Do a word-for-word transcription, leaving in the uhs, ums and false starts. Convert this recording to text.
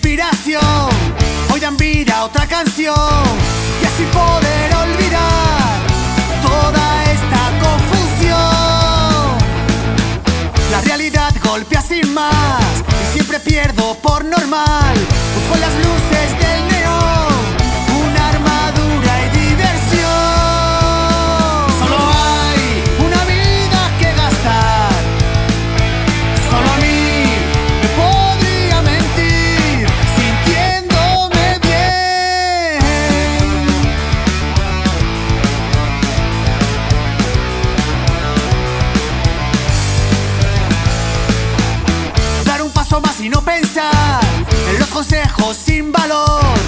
inspiración, hoy dan vida a otra canción y así poder olvidar toda esta confusión. La realidad golpea sin más y siempre pierdo por normal. Busco las luces del neón, una armadura y diversión. Solo hay una vida que gastar, solo a mí me podría mentir sintiéndome bien. Dar un paso más y no pensar en los consejos sin valor.